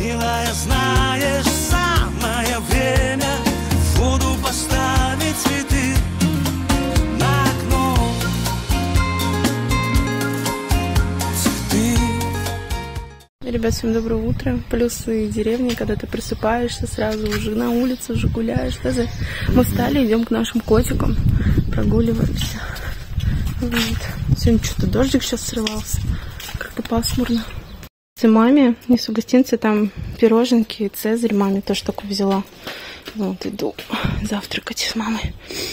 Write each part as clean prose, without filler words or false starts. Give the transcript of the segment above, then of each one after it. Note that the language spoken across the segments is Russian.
Милая, знаешь, самое время буду поставить цветы на окно. Цветы. Ребят, всем доброе утро. Плюсы деревни, когда ты просыпаешься, сразу уже на улице, уже гуляешь. Даже мы встали, идем к нашим котикам, прогуливаемся. Вот. Сегодня что-то дождик сейчас срывался, как-то пасмурно. Маме несу гостинцы, там пироженки, цезарь маме тоже такой взяла. Вот, иду завтракать с мамой.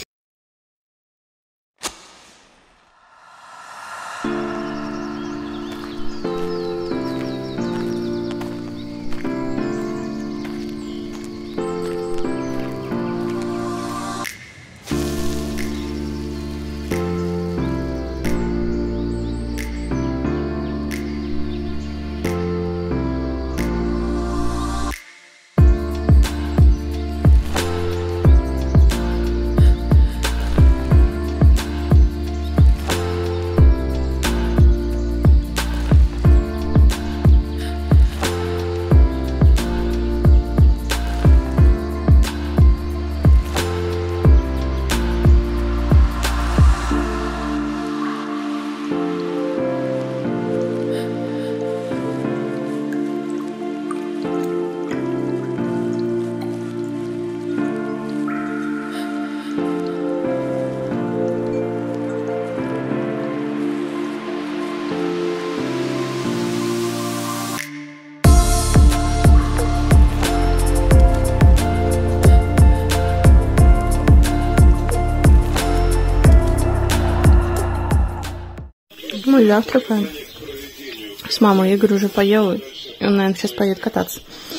Мы завтракаем. С мамой Игорь уже поел, и он, наверное, сейчас поедет кататься.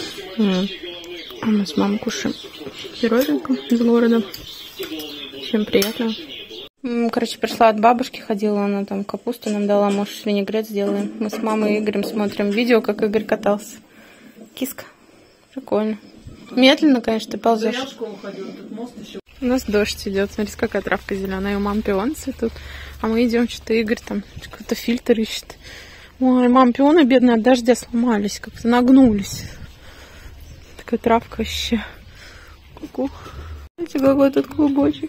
А мы с мамой кушаем пироженку из города. Всем приятного. Короче, пришла от бабушки, ходила, она там капусту нам дала, может, винегрет сделаем. Мы с мамой и Игорем смотрим видео, как Игорь катался. Киска. Прикольно. Медленно, конечно, ты ползешь. У нас дождь идет. Смотри, какая травка зеленая. У мамы пионы цветут. А мы идем, что-то Игорь там какой-то фильтр ищет. Ой, мам, пионы бедные от дождя сломались, как-то нагнулись. Такая травка вообще. Ку-ку. Смотрите, какой тут клубочек.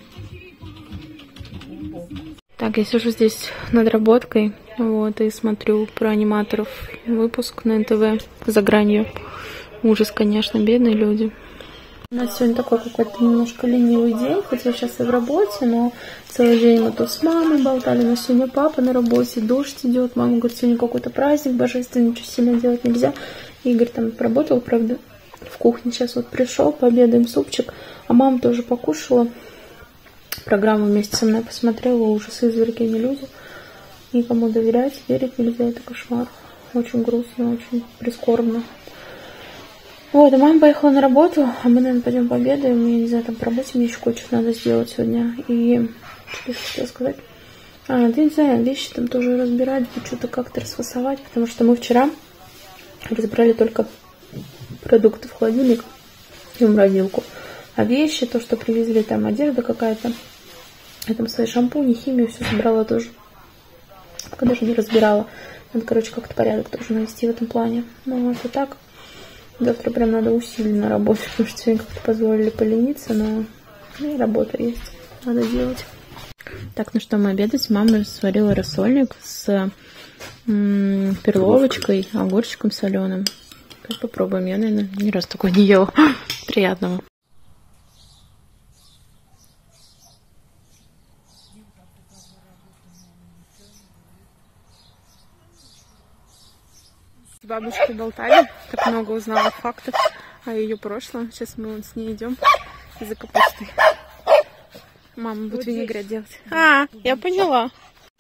Так, я сижу здесь над работкой. Вот, и смотрю про аниматоров выпуск на НТВ «За гранью». Ужас, конечно, бедные люди. У нас сегодня такой какой-то немножко ленивый день, хотя сейчас и в работе, но целый день мы тут с мамой болтали, но сегодня папа на работе, дождь идет, мама говорит, сегодня какой-то праздник божественный, ничего сильно делать нельзя. Игорь там поработал, правда, в кухне, сейчас вот пришел, пообедаем супчик, а мама тоже покушала, программу вместе со мной посмотрела, ужасы, изверги, не люди, никому доверять, верить нельзя, это кошмар, очень грустно, очень прискорбно. Вот, а мама поехала на работу, а мы, наверное, пойдем пообедаем. Я не знаю, там по работе мне еще кое-что надо сделать сегодня. И что я хотела сказать? Да не знаю, вещи там тоже разбирать, что-то как-то расфасовать, потому что мы вчера разбирали только продукты в холодильник и в морозилку. А вещи, то, что привезли, там одежда какая-то, я там свои шампуни, химию, все собрала тоже. Пока даже не разбирала. Надо, короче, как-то порядок тоже навести в этом плане. Ну, вот и так. Завтра прям надо усиленно работать, потому что сегодня как-то позволили полениться, но работа есть, надо делать. Так, ну что, мы обедать. Мама сварила рассольник с перловочкой, огурчиком соленым. Сейчас попробуем. Я, наверное, ни разу такого не ела. Приятного. С бабушкой болтали, так много узнала фактов о ее прошлом. Сейчас мы вон с ней идем за капустой. Мама будет винегрет делать. Я поняла.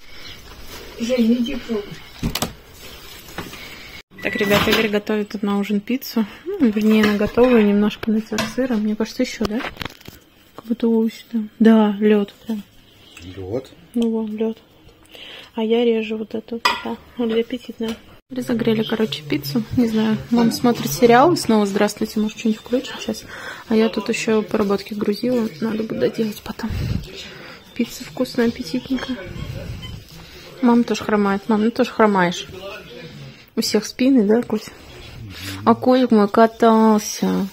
Так, ребята, Игорь готовит тут на ужин пиццу. Ну, вернее, она готовая, немножко натер сыра. Мне кажется, еще, да? Как будто сюда. Да, лед прям. Лед? Ну, вон, лед. А я режу вот эту. Да, вот аппетитная. Разогрели, короче, пиццу. Не знаю, мама смотрит сериал. Снова здравствуйте, может, что-нибудь включим сейчас. А я тут еще поработки грузила. Надо будет доделать потом. Пицца вкусная, аппетитненькая. Мама тоже хромает. Мам, ну тоже хромаешь. У всех спины, да, Котя? А котик мой катался.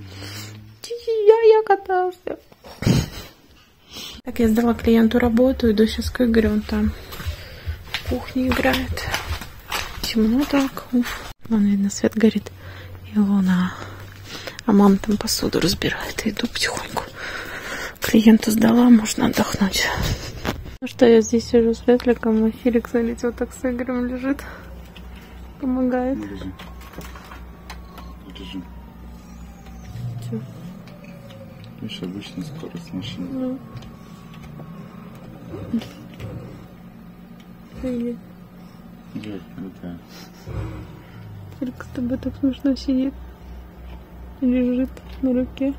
Я катался. Так, я сдала клиенту работу, иду сейчас к Игорю, он там в кухне играет. Темно так. Уф. Вон, видно, свет горит. И луна. А мама там посуду разбирает. И иду потихоньку. Клиенту сдала, можно отдохнуть. Ну что, я здесь сижу с Ветликом, а Феликс, смотрите, вот так с Игорем лежит. Помогает. Держи. Видишь, обычная скорость машины. Привет. Девочка, летает. Феликс с тобой так смешно сидит. Лежит на руке.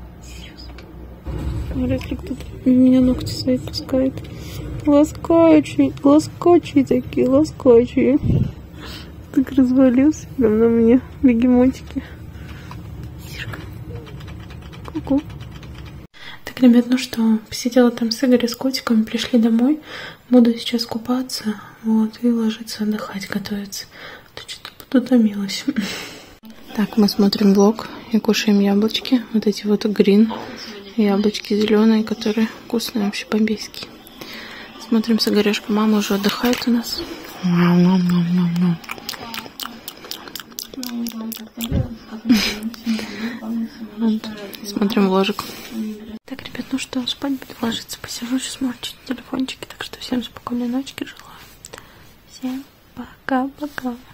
Ветлик тут меня ногти свои пускает. Ласкающие такие, ласкающие. Так развалился прям на мне, бегемотики. Ку-ку. Так, ребят, ну что, посидела там с Игорем, с котиком, пришли домой. Буду сейчас купаться, вот, и ложиться отдыхать, готовиться. А то что-то подутомилась. Так, мы смотрим влог и кушаем яблочки. Вот эти вот грин. Яблочки зеленые, которые вкусные, вообще бомбейские. Смотрим с Игорешкой. Мама уже отдыхает у нас. Вот. Смотрим вложик. Так, ребят, ну что, спать буду ложиться. Посижу сейчас, морчить телефончики. Так что всем спокойной ночи желаю. Всем пока-пока.